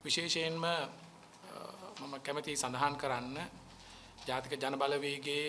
විශේෂයෙන්ම මම කැමැති සඳහන් කරන්න ජාතික ජනබලවේගයේ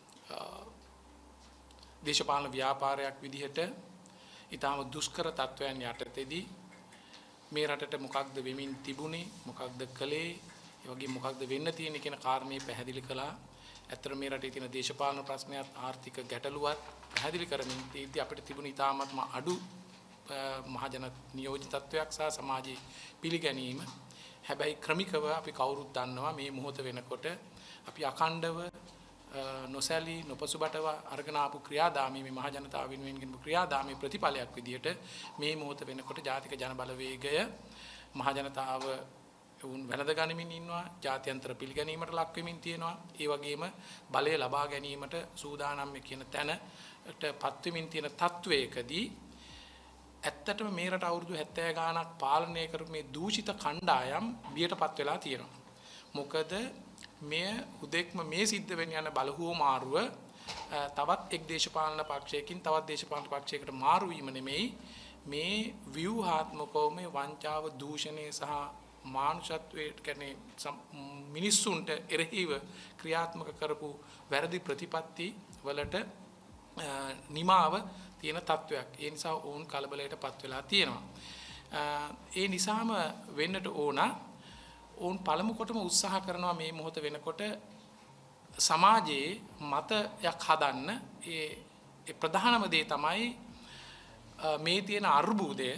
දේශපාලන ව්‍යාපාරයක් විදිහට ඊටම දුෂ්කර තත්වයන් යටතේදී මේ රටට මොකක්ද වෙමින් තිබුණේ මොකක්ද කළේ ඒ වගේ මොකක්ද වෙන්න තියෙන්නේ කියන කාරණේ පැහැදිලි කළා. ඇත්තට මේ රටේ තියෙන දේශපාලන ප්‍රශ්නයත් ආර්ථික ගැටලුවත් පැහැදිලි කරමින් තීන්දුව අපිට තිබුණ ඊටාත්ම අඩු මහජන නියෝජිතත්වයක් සහ සමාජයේ පිළිගැනීම. හැබැයි ක්‍රමිකව අපි කවුරුත් දන්නවා මේ මොහොත වෙනකොට අපි අඛණ්ඩව නොසැලී නොපසුබටව අරගෙන ආපු ක්‍රියාදාමයේ මේ මහජනතාව වෙනුවෙන් ගෙනපු ක්‍රියාදාමයේ ප්‍රතිඵලයක් විදියට මේ මොහොත වෙනකොට ජාතික ජනබලවේගය මහජනතාව වුන් වැළඳ ගනිමින් ඉන්නවා. ජාත්‍යන්තර පිළිගැනීමට ලක් වෙමින් තියෙනවා. ඒ වගේම බලය ලබා ගැනීමට සූදානම් කියන තැනටපත් වෙමින් තියෙන තත්වයකදී ඇත්තටම මේ රට අවුරුදු 70 ගාණක් පාලනය කරපු මේ දූෂිත කණ්ඩායම් බියටපත් වෙලා තියෙනවා. මොකද මෙය උදෙක්ම මේ සිද්ධ වෙන්න යන බලහුවමාරුව තවත් එක් දේශපාලන පක්ෂයකින් තවත් දේශපාලන පක්ෂයකට මාරු වීම නෙමෙයි මේ ව්‍යුහාත්මකව මේ වංචාව දූෂණය සහ මානුෂත්වයට කියන්නේ මිනිස්සුන්ට එරෙහිව ක්‍රියාත්මක කරපු වැරදි ප්‍රතිපත්ති වලට නිමාව තියෙන තත්වයක්. ඒ නිසා ඕන් කලබලයටපත් වෙලා තියෙනවා. ඒ නිසාම වෙන්නට ඕන ඕන් පළමු කොටම උත්සාහ කරනවා මේ මොහොත වෙනකොට සමාජයේ මතයක් හදන්න. ඒ ප්‍රධානම දේ තමයි මේ තියෙන අර්බුදය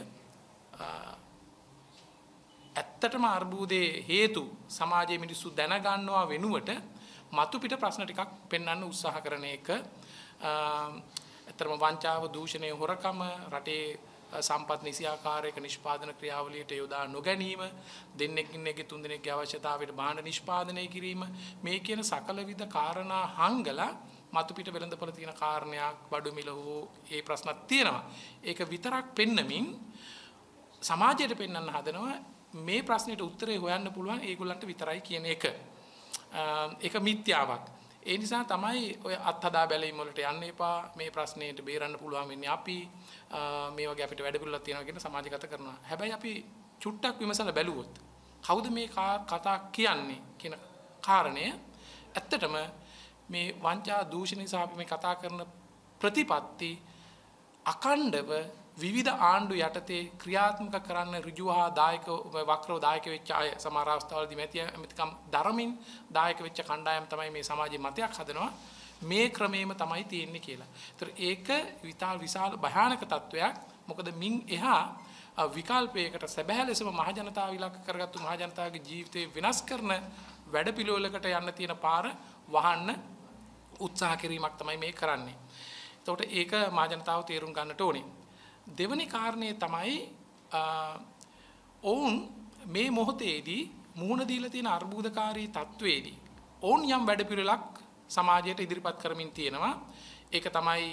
ඇත්තටම අර්බුදයේ හේතු සමාජයේ මිනිස්සු දැනගන්නවා වෙනුවට මතු පිට ප්‍රශ්න ටිකක් පෙන්වන්න උත්සාහ කරන එක. ඇත්තටම වංචාව දූෂණය හොරකම රටේ සම්පත් නිසියාකාරයක නිෂ්පාදන ක්‍රියාවලියට යොදා නොගැනීම දෙන්නෙක්ින් එකේ තුන් දෙනෙක්ගේ අවශ්‍යතාවයට භාණ්ඩ නිෂ්පාදනය කිරීම මේ කියන සකල විද කාරණා හංගලා මතු පිට වෙළඳපොළ තියෙන කාරණයක් බඩු මිල හෝ ඒ ප්‍රශ්නක් තියෙනවා. ඒක විතරක් පෙන්නමින් සමාජයට පෙන්වන්න හදනවා මේ ප්‍රශ්නෙට උත්තරේ හොයන්න පුළුවන් ඒගොල්ලන්ට විතරයි කියන එක. ඒක මිත්‍යාවක්. ඒ නිසා තමයි ඔය අත්හදා බැලීම් වලට යන්න එපා. මේ ප්‍රශ්නෙට බේරන්න පුළුවන් වෙන්නේ අපි. මේ වගේ අපිට වැඩ පිළිවෙලක් තියෙනවා කියන සමාජගත කරනවා. හැබැයි අපි චුට්ටක් විමසලා බැලුවොත් කවුද මේ කතා කියන්නේ කියන කාරණය ඇත්තටම මේ වංචා දූෂණ නිසා අපි මේ කතා කරන ප්‍රතිපත්ති අකණ්ඩව විවිධ ආණ්ඩු යටතේ ක්‍රියාත්මක කරන්න ඍජුව හා දායක වක්‍රව දායක වෙච්ච අය සමහර අවස්ථාවලදී මෙතිකම් ධර්මින් දායක වෙච්ච කණ්ඩායම් තමයි මේ සමාජයේ මතයක් හදනවා මේ ක්‍රමයේම තමයි තියෙන්නේ කියලා. ඒතර ඒක විශාල භයානක තත්වයක්. මොකද මින් එහා විකල්පයකට සැබෑ ලෙසම මහජනතාව ඉලක්ක කරගත්තු මහජනතාවගේ ජීවිතේ වෙනස් කරන වැඩපිළිවෙලකට යන්න තියෙන පාර වහන්න උත්සාහ කිරීමක් තමයි මේ කරන්නේ. එතකොට ඒක මහජනතාව තේරුම් ගන්නට ඕනේ. දෙවැනි කාරණේ තමයි ඔවුන් මේ මොහොතේදී මුහුණ දීලා තියෙන අර්බුදකාරී තත්වයේදී ඔවුන් යම් වැඩපිළිවෙලක් සමාජයට ඉදිරිපත් කරමින් තියෙනවා. ඒක තමයි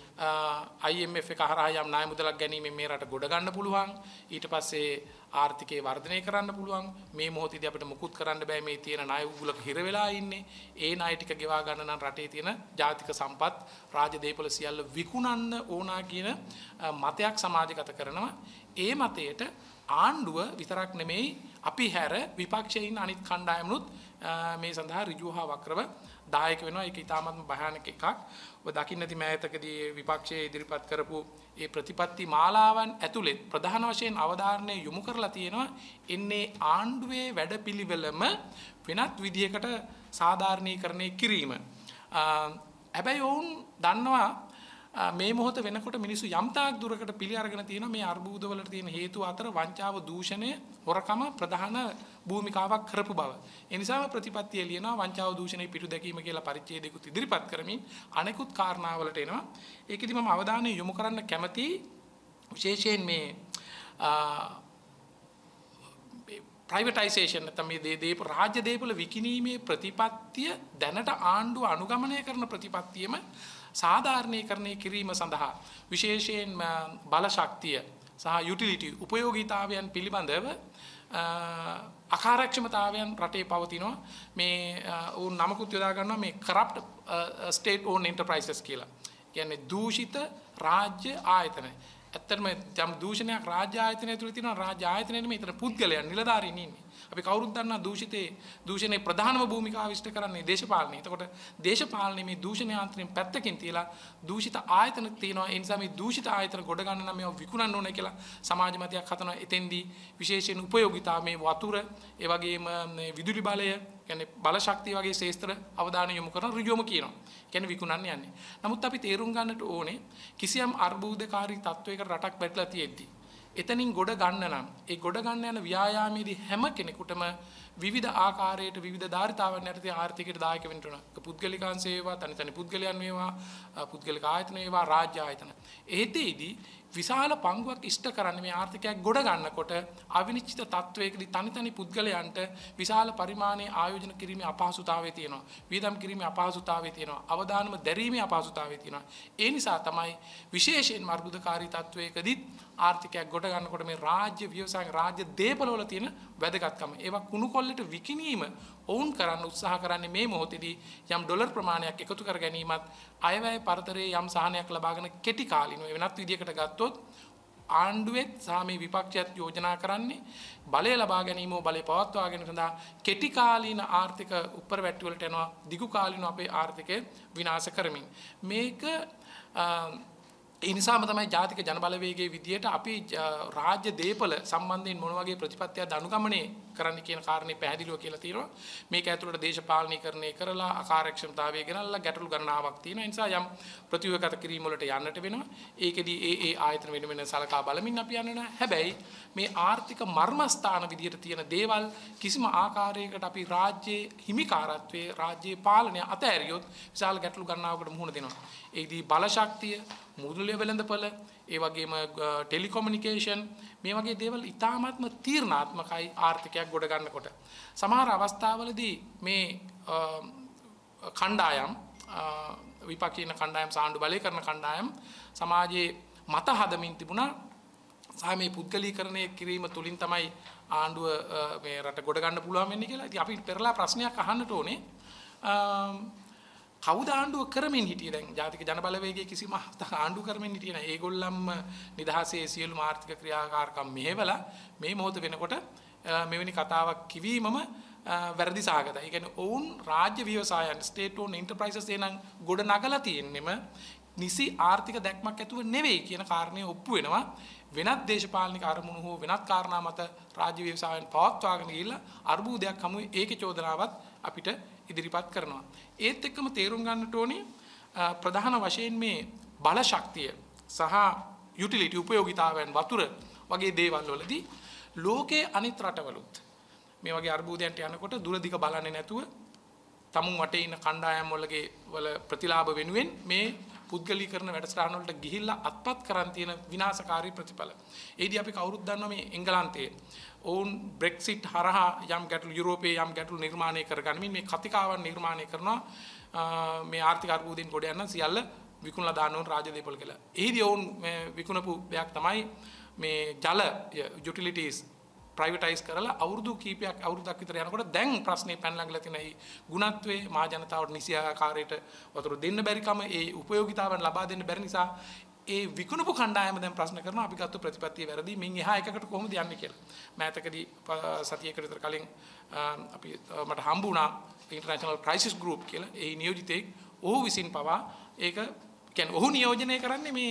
IMF එක හරහා යම් ණය මුදලක් ගැනීමෙන් මේ රට ගොඩ ගන්න පුළුවන්. ඊට පස්සේ ආර්ථිකය වර්ධනය කරන්න පුළුවන්. මේ මොහොතේදී අපිට මුකුත් කරන්න බෑ මේ තියෙන ණය උගුලක හිර වෙලා ඉන්නේ. ඒ ණය ටික ගෙවා ගන්න නම් රටේ තියෙන ජාතික සම්පත් රාජදේපොළ සියල්ල විකුණන්න ඕනා කියන මතයක් සමාජගත කරනවා. ඒ මතයට ආණ්ඩුව විතරක් නෙමෙයි අපි හැර විපක්ෂයෙන් අනිත් කණ්ඩායමනුත් මේ සඳහා ඍජුව හා වක්‍රව දායක වෙනවා. ඒක ඉතාමත්ම භයානක එකක්. ඔබ දකින්න ඇති මෑතකදී විපක්ෂයේ ඉදිරිපත් කරපු ඒ ප්‍රතිපත්ති මාලාවන් ඇතුළේ ප්‍රධාන වශයෙන් අවධාරණය යොමු කරලා තියෙනවා එන්නේ ආණ්ඩුවේ වැඩපිළිවෙලම වෙනත් විදිහකට සාධාරණීකරණය කිරීම. හැබැයි ඔවුන් දන්නවා මේ මොහොත වෙනකොට මිනිස්සු යම් තාක් දුරකට පිළි අරගෙන තියෙනවා මේ අර්බුදවලට තියෙන හේතු අතර වංචාව දූෂණය හොරකම ප්‍රධාන භූමිකාවක් කරපු බව. ඒ නිසාම ප්‍රතිපත්තිය ලියනවා වංචාව දූෂණය පිටු දැකීම කියලා පරිච්ඡේදයකුත් ඉදිරිපත් කරමින් අනෙකුත් කාරණාවලට එනවා. ඒකෙදි මම අවධානය යොමු කරන්න කැමති විශේෂයෙන් මේ ප්‍රයිවටයිසේෂන් නැත්නම් මේ රාජ්‍ය දේපොළ විකිණීමේ ප්‍රතිපත්තිය දැනට ආණ්ඩුව අනුගමනය කරන ප්‍රතිපත්තියම සාධාරණීකරණය කිරීම සඳහා විශේෂයෙන් බල ශක්තිය සහ යුටිලිටි උපයෝගීතාවයන් පිළිබඳව අකාර්යක්ෂමතාවයන් රටේ පවතිනවා. මේ උන් නමකුත් යොදා ගන්නවා මේ කරප්ට් ස්ටේට් ඕන් එන්ටර්ප්‍රයිසස් කියලා. කියන්නේ දූෂිත රාජ්‍ය ආයතන. ඇත්තටම යම් දූෂණයක් රාජ්‍ය ආයතනය තුළ තියෙනවා. රාජ්‍ය ආයතනයේ නෙමෙයි ඊතර පුද්ගලයන් නිලධාරීන් ඉන්නේ. අපි කවුරුත් දන්නා දූෂණයේ ප්‍රධානම භූමිකාව ඉෂ්ට කරන්නේ දේශපාලනය. එතකොට දේශපාලනයේ මේ දූෂණ යාන්ත්‍රණයෙන් පැත්තකින් තියලා දූෂිත ආයතන තියෙනවා. ඒ නිසා මේ දූෂිත ආයතන ගොඩ ගන්න නම් මේවා විකුණන්න ඕනේ කියලා සමාජ මතයක් හදනවා. එතෙන්දී විශේෂයෙන් උපයෝගිතා මේ වතුර, ඒ වගේම විදුලි බලය, කියන්නේ බල ශක්තිය වගේ ශේස්ත්‍ර අවධානය යොමු කරන ඍජුවම කියනවා. කියන්නේ විකුණන්න යන්නේ. නමුත් අපි තේරුම් ගන්නට ඕනේ කිසියම් අර්බුදකාරී තත්වයකට රටක් වැටලා තියෙද්දි එතනින් ගොඩ ගන්න නම් ඒ ගොඩ ගන්න යන ව්‍යායාමයේදී හැම කෙනෙකුටම විවිධ ආකාරයට විවිධ ධාරිතාවන් යටතේ ආර්ථිකයට දායක වෙන්න ඕන. පුද්ගලිකාංශ වේවා, තනි පුද්ගලයන් වේවා, පුද්ගලික ආයතන වේවා, රාජ්‍ය ආයතන. එහෙතෙයිදී විශාල පංගුවක් ඉෂ්ට කරන්නේ මේ ආර්ථිකයක් ගොඩ ගන්නකොට අවිනිශ්චිත තත්වයකදී තනි පුද්ගලයන්ට විශාල පරිමාණයේ ආයෝජන කිරීමේ අපහසුතාවය තියෙනවා. වියදම් කිරීමේ අපහසුතාවය තියෙනවා. අවදානම දැරීමේ අපහසුතාවය තියෙනවා. ඒ නිසා තමයි විශේෂයෙන්ම අර්බුදකාරී තත්වයකදී ආර්ථිකයක් ගොඩ ගන්නකොට මේ රාජ්‍ය ව්‍යවසාය රාජ්‍ය දේපළවල තියෙන වැදගත්කම. ඒවා කුණු කොල්ලට විකිණීම ඔවුන් කරන්න උත්සාහ කරන්නේ මේ මොහොතේදී යම් ඩොලර් ප්‍රමාණයක් එකතු කර ගැනීමත් අයවැය පරතරයේ යම් සහනයක් ලබාගෙන කෙටි කාලිනව වෙනත් විදියකට ගත්තොත් ආණ්ඩුවෙත් සහ මේ විපක්ෂයත් යෝජනා කරන්නේ බලය ලබා ගැනීම බලය පවත්වා ගැනීම සඳහා කෙටි කාලීන ආර්ථික උඩර වැට්ටු වලට යනවා දිගු කාලීන අපේ ආර්ථිකය විනාශ කරමින් මේක ඒ නිසාම තමයි ජාතික ජනබලවේගයේ විදියට අපි රාජ්‍ය දේපල සම්බන්ධයෙන් මොන වගේ ප්‍රතිපත්තියක්ද අනුගමනය කරන්න කියන කාරණේ පැහැදිලිව කියලා තියෙනවා. මේක ඇතුළට දේශපාලනීකරණය කරලා අකාර්යක්ෂමතාවය ගෙනල්ලා ගැටලු ගණනාවක් තියෙනවා. ඒ නිසා යම් ප්‍රතිව්‍යුහගත කිරීම වලට යන්නට වෙනවා. ඒකෙදී ඒ ආයතන වෙන සලකා බලමින් අපි යනවා. හැබැයි මේ ආර්ථික මර්මස්ථාන විදියට තියෙන දේවල් කිසිම ආකාරයකට අපි රාජ්‍යයේ හිමිකාරත්වයේ රාජ්‍යයේ පාලනය අතහැරියොත් විශාල ගැටලු ගණනාවකට මුහුණ දෙනවා. ඒදී බල ශක්තිය මුදල් වෙළඳපොළ ඒ වගේම ටෙලිකොමියුනිකේෂන් මේ වගේ දේවල් ඉතාමත්ම තීරණාත්මකයි ආර්ථිකයක් ගොඩ ගන්නකොට. සමහර අවස්ථාවලදී මේ කණ්ඩායම් විපක්ෂීන කණ්ඩායම් සාණ්ඩු බලය කරන කණ්ඩායම් සමාජයේ මත හදමින් තිබුණා. සහ මේ පුද්ගලීකරණය කිරීම තුලින් තමයි ආණ්ඩුව මේ රට ගොඩ ගන්න පුළුවන් වෙන්නේ කියලා. ඉතින් අපි පෙරලා ප්‍රශ්නයක් අහන්නට ඕනේ. කවුද ආණ්ඩුව කරමින් හිටියේ දැන් ජාතික ජනබලවේගයේ කිසිම ආණ්ඩුව කරමින් හිටියේ නැහැ. ඒගොල්ලන්ම නිදහසේ සියලුම ආර්ථික ක්‍රියාකාරකම් මෙහෙवला මේ මොහොත වෙනකොට මෙවැනි කතාවක් කිවීමම වැරදි සාගතයි. ඒ කියන්නේ ඔවුන් රාජ්‍ය ව්‍යවසායන් ස්ටේට් ඕන් එන්ටර්ප්‍රයිසස් එනං ගොඩ නගලා තියෙන්නෙම නිසි ආර්ථික දැක්මක් ඇතුව නෙවෙයි කියන කාරණේ ඔප්පු වෙනවා. වෙනත් දේශපාලනික අරමුණු හෝ වෙනත් කාරණා මත රාජ්‍ය ව්‍යවසායන් පවත්වාගෙන ගිහිල්ලා අර්බුදයක් හමුවේ ඒකේ චෝදනාවත් අපිට ඉදිරිපත් කරනවා. ඒත් එක්කම තේරුම් ගන්නට ඕනේ ප්‍රධාන වශයෙන් මේ බල ශක්තිය සහ යුටිලිටි උපයෝගිතාවයන් වතුර වගේ දේවල් වලදී ලෝකයේ අනිත් රටවලුත් මේ වගේ අර්බුදයන්ට යනකොට දුරදිග බලන්නේ නැතුව තමුන් වටේ ඉන්න කණ්ඩායම් වල ප්‍රතිලාභ වෙනුවෙන් මේ පුද්ගලීකරණ වැඩසටහන වලට ගිහිල්ලා අත්පත් කරන් තියෙන විනාශකාරී ප්‍රතිඵල. ඒදී අපි කවුරුත් දන්නවා මේ එංගලන්තයේ ඔවුන් බ්‍රෙක්සිට් හරහා යම් ගැටලු යුරෝපයේ යම් ගැටලු නිර්මාණය කරගනිමින් මේ කතිකාවන් නිර්මාණය කරනවා මේ ආර්ථික අර්බුදයෙන් ගොඩ යන සියල්ල විකුණලා දාන ඕන රාජ්‍ය දේපොළ කියලා. ඒදී ඔවුන් විකුණපු දෙයක් තමයි මේ ජල යුටිලිටිස් ප්‍රයිවටයිස් කරලා අවුරුද්දක් විතර යනකොට දැන් ප්‍රශ්නේ පැනලගලා තියෙන මේ ගුණත්වයේ මහ ජනතාවට නිසි ආකාරයට වතුර දෙන්න බැරිකම ඒ උපයෝගිතාවන් ලබා දෙන්න බැරි නිසා ඒ විකුණපු කණ්ඩායම දැන් ප්‍රශ්න කරනවා අපි ගත්ත ප්‍රතිපත්තිය වැරදි මින් එහා එකකට කොහොමද යන්නේ කියලා. මෑතකදී සතියකට විතර කලින් අපි මට හම්බ වුණා ඉන්ටර්නැෂනල් ක්‍රයිසිස් ගෲප් කියලා. ඒ නියෝජිතෙක් ඔහු විසින් පවා ඒක කියන්නේ ඔහු නියෝජනය කරන්නේ මේ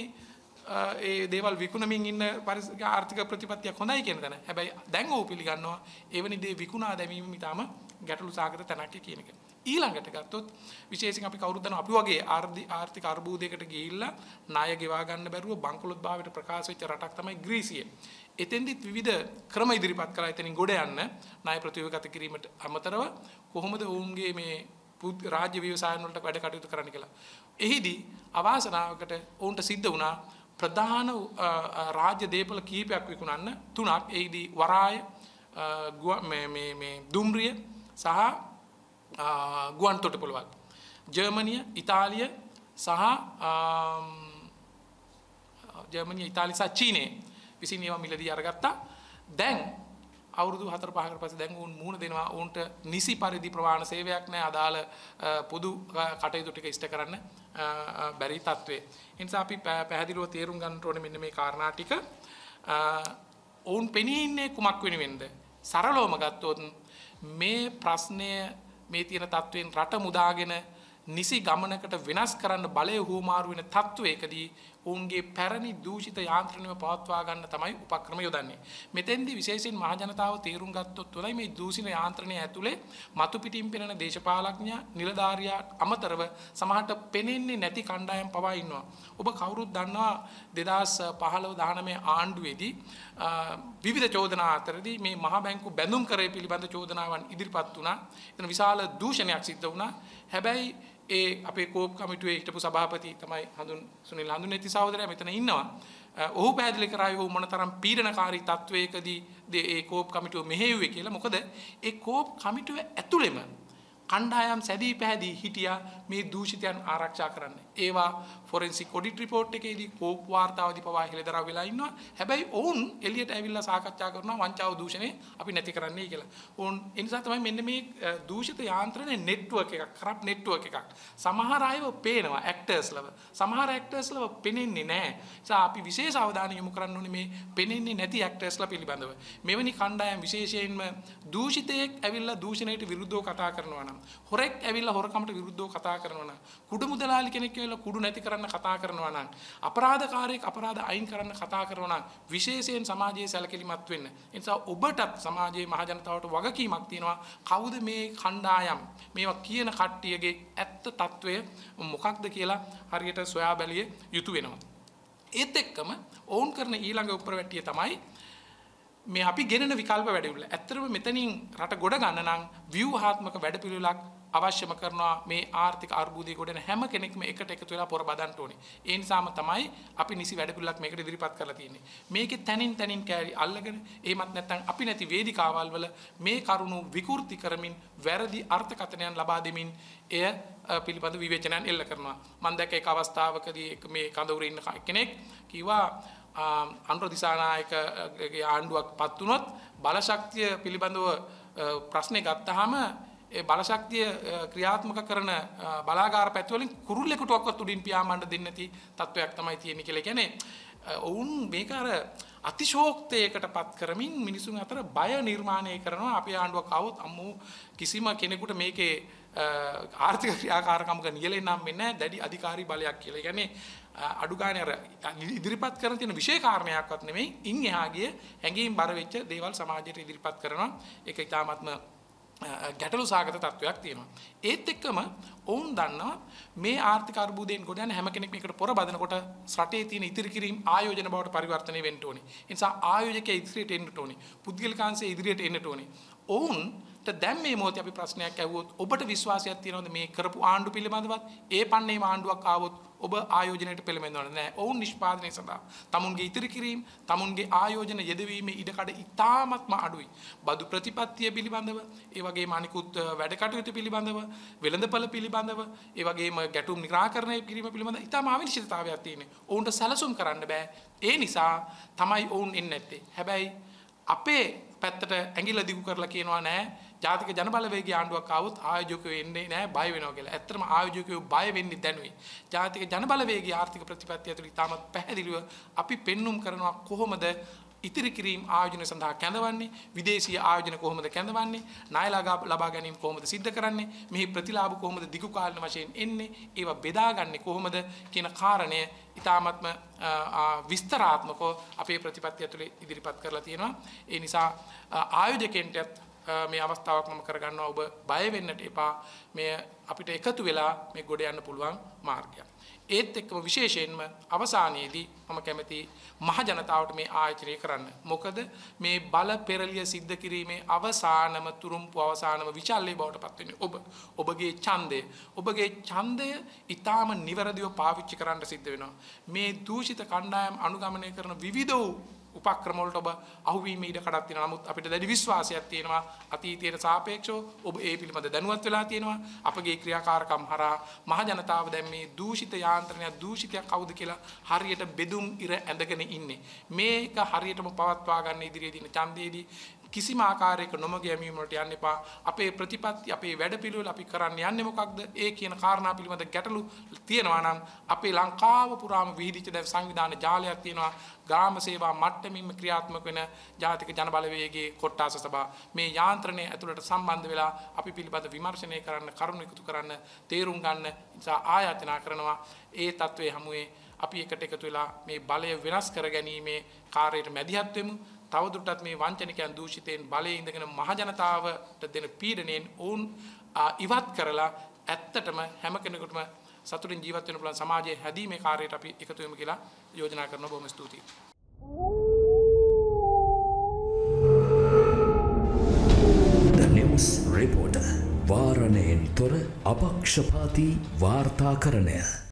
ඒ දේවල් විකුණමින් ඉන්න ආර්ථික ප්‍රතිපත්තියක් හොඳයි කියන තැන. හැබැයි දැන් ඔහු පිළිගන්නවා එවැනි දේ විකුණා දැමීම ඊටම ගැටලු සාගත තැනක් කියන එක. ඊළඟට ගත්තොත් විශේෂයෙන් අපි කවුරුත් දන්නවා අපි වගේ ආර්ථික අර්බුදයකට ගිහිල්ලා ණය ගෙවා ගන්න බැරුව බංකොලොත් භාවයට ප්‍රකාශ වෙච්ච රටක් තමයි ග්‍රීසිය. එතෙන්දිත් විවිධ ක්‍රම ඉදිරිපත් කළා එතනින් ගොඩ යන්න ණය ප්‍රතිව්‍යුහගත කිරීමට අමතරව කොහොමද ඔවුන්ගේ මේ රාජ්‍ය ව්‍යවසායන් වලට වැඩ කටයුතු කරන්න කියලා. එහිදී අවාසනාවකට ඔවුන්ට සිද්ධ වුණා ප්‍රධාන රාජ්‍ය දේපල කීපයක් විකුණන්න තුනක්. එහිදී වරාය මේ දුම්රිය සහ ගුවන් තොටුපළවල්. ජර්මනිය ඉතාලිය සහ චීනය විසින් ඒවා මිලදී අරගත්තා. දැන් අවුරුදු 4-5කට පස්සේ දැන් උන් මුහුණ දෙනවා උන්ට නිසි පරිදි ප්‍රවාහන සේවයක් නැහැ අදාළ පොදු කටයුතු ටික ඉෂ්ට කරන්න බැරි තත්ත්වයේ. ඒ නිසා අපි පැහැදිලිව තේරුම් ගන්න ඕනේ මෙන්න මේ කාරණා ටික. ඔවුන් පෙනී ඉන්නේ කුමක් වෙනුවෙන්ද? සරලවම ගත්තොත් මේ ප්‍රශ්නය මේ තියෙන තත්ත්වයෙන් රට මුදාගෙන නිසි ගමනකට වෙනස් කරන්න බලය හුවමාරු වෙන තත්ත්වයකදී ඔවුන්ගේ පැරණි දූෂිත යාන්ත්‍රණය පවත්වා ගන්න තමයි උපක්‍රම යොදන්නේ. මෙතෙන්දී විශේෂයෙන් මහ ජනතාව තේරුම් ගත්තොත් තමයි මේ දූෂිත යාන්ත්‍රණය ඇතුලේ මතු පිටින් පෙනෙන දේශපාලඥයා නිලධාරියා අමතරව සමහරට පෙනෙන්නේ නැති කණ්ඩායම් පවා ඉන්නවා. ඔබ කවුරුත් දන්නවා 2015-19 ආණ්ඩුවේදී විවිධ චෝදනා අතරදී මේ මහ බැංකු බැඳුම් කරේ පිළිබඳ චෝදනාවන් ඉදිරිපත් වුණා. එතන විශාල දූෂණයක් සිද්ධ වුණා. හැබැයි ඒ අපේ කෝප් කමිටුවේ හිටපු සභාපති තමයි සුනිල් හඳුනේති සහෝදරයා මෙතන ඉන්නවා. ඔහු පැහැදිලි කරායි ඔහු මොනතරම් පීඩනකාරී තත්වයකදී ඒ කෝප් කමිටුව මෙහෙයුවේ කියලා. මොකද ඒ කෝප් කමිටුව ඇතුළෙම කණ්ඩායම් සැදී පැහැදී හිටියා මේ දූෂිතයන් ආරක්ෂා කරන්න. ඒවා ෆොරෙන්සික් ඔඩිට් රිපෝට් එකේදී කෝප් වාර්තාවදී පවා හෙළිදරව් වෙලා ඉන්නවා. හැබැයි ඔවුන් එළියට ඇවිල්ලා සාකච්ඡා කරනවා වංචාව දූෂණේ අපි නැති කරන්නයි කියලා. ඔවුන් ඒ නිසා තමයි මෙන්න මේ දූෂිත යාන්ත්‍රණයේ නෙට්වර්ක් එකක්, කරප් නෙට්වර්ක් එකක්. සමහර අයව පේනවා ඇක්ටර්ස්ලව. සමහර ඇක්ටර්ස්ලව පෙනෙන්නේ නැහැ. ඒ නිසා අපි විශේෂ අවධානය යොමු කරන්න ඕනේ මේ පෙනෙන්නේ නැති ඇක්ටර්ස්ලා පිළිබඳව. මෙවැනි කණ්ඩායම් විශේෂයෙන්ම දූෂිතයෙක් ඇවිල්ලා දූෂණයට විරුද්ධව කතා කරනවා නම්, හොරෙක් ඇවිල්ලා හොරකමට විරුද්ධව කතා කරනවා නම්, කුඩු මුදලාලි කෙනෙක් ඇවිල්ලා කුඩු නැති කරන්න කතා කරනවා නම්, අපරාධකාරයෙක් අපරාධ අයින් කරන්න කතා කරනවා නම් විශේෂයෙන් සමාජයේ සැලකිලිමත් වෙන්න. ඒ නිසා ඔබටත් සමාජයේ මහ ජනතාවට වගකීමක් තියෙනවා. කවුද මේ කණ්ඩායම් මේවා කියන කට්ටියගේ ඇත්ත తත්වය මොකක්ද කියලා හරියට සොයා බැලිය යුතු වෙනවා. ඒත් එක්කම ඔවුන් කරන ඊළඟ උප්‍රවැට්ටිය තමයි මේ අපි ගෙනන විකල්ප වැඩිවිල. ඇත්තටම මෙතනින් රට ගොඩ ගන්න නම් ව්‍යුහාත්මක වැඩපිළිවෙලක් අවශ්‍යම කරනවා. මේ ආර්ථික අර්බුදයේ ගොඩන හැම කෙනෙක්ම එකට එකතු වෙලා පොර බදන්න ඕනේ. ඒ නිසාම තමයි අපි නිසි වැඩපිළිවෙලක් මේකට ඉදිරිපත් කරලා තියෙන්නේ. මේකේ තනින් කෑලි අල්ලගෙන එහෙමත් නැත්නම් අපි නැති වේදිකාවල් වල මේ කරුණු විකෘති කරමින් වැරදි අර්ථකථනයන් ලබා දෙමින් එය පිළිබඳ විවේචනයන් එල්ල කරනවා. මම දැක්ක එක අවස්ථාවකදී මේ කඳවුරේ ඉන්න කෙනෙක් කිව්වා අනුර දිසානායකගේ ආණ්ඩුවක් පත් වුණොත් බලශක්තිය පිළිබඳව ප්‍රශ්නේ ගත්තාම ඒ බලශක්තිය ක්‍රියාත්මක කරන බලාගාර පැතිවලින් කුරුල්ලෙකුටවත් උඩින් පියාඹන්න දෙන්නේ නැති තත්වයක් තමයි තියෙන්නේ කියලා. කියන්නේ ඔවුන් මේක අර අතිශෝක්තයකටපත් කරමින් මිනිසුන් අතර බය නිර්මාණය කරනවා. අපේ ආණ්ඩුවක් આવොත් අම්මෝ කිසිම කෙනෙකුට මේකේ ආර්ථික ක්‍රියාකාරකමක නියැලෙන්න නම් වෙන්නේ නැහැ දැඩි අධිකාරී බලයක් කියලා. ඒ කියන්නේ අඩු ගානේ අර ඉදිරිපත් කරන තියෙන විශේෂ කාරණයක්වත් නෙමෙයි ඉන් එහා ගිය හැඟීම් බර වෙච්ච දේවල් සමාජයට ඉදිරිපත් කරනවා. ඒක ඉතාමත්ම ගැටලු සාගත තත්වයක් තියෙනවා. ඒත් එක්කම ඔවුන් දන්නවා මේ ආර්ථික අර්බුදයෙන් ගොඩ යන හැම කෙනෙක් මේකට පොර බදනකොට රටේ තියෙන ඉතිරි කිරීම ආයෝජන බවට පරිවර්තනය වෙන්න ඕනේ. ඒ නිසා ආයෝජකයා ඉදිරියට එන්න ඕනේ. පුද්ගලිකාංශය ඉදිරියට එන්න ඕනේ. ඔවුන්ට දැන් මේ මොහොතේ අපි ප්‍රශ්නයක් ඇහුවොත් ඔබට විශ්වාසයක් තියෙනවද මේ කරපු ආණ්ඩු පිළිබඳවත්? ඒ පන්නේම ආණ්ඩුවක් ආවොත් ඔබ ආයෝජනයට පෙළඹෙන්නවද? නැහැ. ඔවුන් නිෂ්පාදනය සඳහා තමුන්ගේ ඉතිරි කිරීම, තමුන්ගේ ආයෝජන යෙදවීමේ ඉඩකඩ ඉතාමත්ම අඩුයි. බදු ප්‍රතිපත්තිය පිළිබඳව, ඒ වගේම අනිකුත් වැඩ කටයුතු පිළිබඳව, වෙළඳපළ පිළිබඳව, ඒ වගේම ගැටුම් නිරාකරණය කිරීම පිළිබඳව ඉතාම අවිනිශ්චිතතාවයක් තියෙනවා. ඔවුන්ට සැලසුම් කරන්න බෑ. ඒ නිසා තමයි ඔවුන් එන්නේ නැත්තේ. හැබැයි අපේ පැත්තට ඇඟිල්ල දිගු කරලා කියනවා නෑ ජාතික ජනබලවේගයේ ආණ්ඩුවක් ආවොත් ආයෝජකයෝ එන්නේ නෑ බය වෙනවා කියලා. ඇත්තටම ආයෝජකයෝ බය වෙන්නේ දැනුයි. ජාතික ජනබලවේගයේ ආර්ථික ප්‍රතිපත්තිය ඇතුළේ ඉතාමත් පැහැදිලිව අපි පෙන්눔 කරනවා කොහොමද ඉතිරි කිරීම ආයෝජන සඳහා කැඳවන්නේ, විදේශීය ආයෝජන කොහොමද කැඳවන්නේ, ණය ලබා ගැනීම කොහොමද සිද්ධ කරන්නේ, මෙහි ප්‍රතිලාභ කොහොමද දිගු කාලින වශයෙන් එන්නේ, ඒවා බෙදාගන්නේ කොහොමද කියන කාරණය ඉතාමත්ම විස්තරාත්මකව අපේ ප්‍රතිපත්තිය ඇතුලේ ඉදිරිපත් කරලා තියෙනවා. ඒ නිසා ආයෝජකයන්ටත් මේ අවස්ථාවක් මම කරගන්නවා ඔබ බය වෙන්නට එපා. මේ අපිට එකතු වෙලා මේ ගොඩ යන්න පුළුවන් මාර්ගයක්. ඒත් එක්කම විශේෂයෙන්ම අවසානයේදී මම කැමති මහ ජනතාවට මේ ආයෝජනය කරන්න. මොකද මේ බල පෙරලිය සිද්ධ කිරීමේ අවසානම තුරුම්පු අවසානම විචල්ලේ බවට පත් වෙන්නේ ඔබගේ ඡන්දය ඊටාම නිවැරදිව පාවිච්චි කරන්න සිද්ධ වෙනවා. මේ දූෂිත කණ්ඩායම් අනුගමනය කරන විවිධ උපක්‍රම වලට ඔබ අහුවීමේ ඉඩ කඩක් තියෙනවා. නමුත් අපිට දැඩි විශ්වාසයක් තියෙනවා අතීතයට සාපේක්ෂව ඔබ ඒ පිළිබඳ දැනුවත් වෙලා තියෙනවා. අපගේ ක්‍රියාකාරකම් හරහා මහ ජනතාව දැන් මේ දූෂිත යාන්ත්‍රණය දූෂිතයක් කවුද කියලා හරියට බෙදුම් ඉර ඇඳගෙන ඉන්නේ. මේක හරියටම පවත්වා ගන්න ඉදිරියේදී ඡන්දයේදී කිසිම ආකාරයක නොමග යැමීම වලට යන්න එපා. අපේ ප්‍රතිපත්ති අපේ වැඩපිළිවෙල අපි කරන්න යන්නේ මොකක්ද? ඒ කියන කාරණා පිළිබඳ ගැටලු තියෙනවා නම් අපේ ලංකාව පුරාම විහිදිච්ච දැන් සංවිධාන ජාලයක් තියෙනවා. ග්‍රාම සේවා මට්ටමින්ම ක්‍රියාත්මක වෙන ජාතික ජනබලවේගයේ කොට්ටාස සභා මේ යාන්ත්‍රණය ඇතුළට සම්බන්ධ වෙලා අපි පිළිබඳ විමර්ශනය කරන්න, කරුණු එකතු කරන්න, තේරුම් ගන්න නිසා ආයාචනා කරනවා. ඒ තත්වයේ හැමුවේ අපි එකට එකතු වෙලා මේ බලය වෙනස් කර ගැනීමේ කාර්යයට මැදිහත් වෙමු. තවදුරටත් මේ වංචනිකයන් දූෂිතයෙන් බලයේ ඉඳගෙන මහ ජනතාවට දෙන පීඩනයෙන් ඔවුන් ඉවත් කරලා ඇත්තටම හැම කෙනෙකුටම සතුටින් ජීවත් වෙන්න පුළුවන් සමාජයේ හැදීමේ කාර්යයට අපි එකතු වෙමු කියලා යෝජනා කරනවා. බොහොම ස්තුතියි. The News Reporter වාරණයෙන් තොර අපක්ෂපාතී වාර්තාකරණය.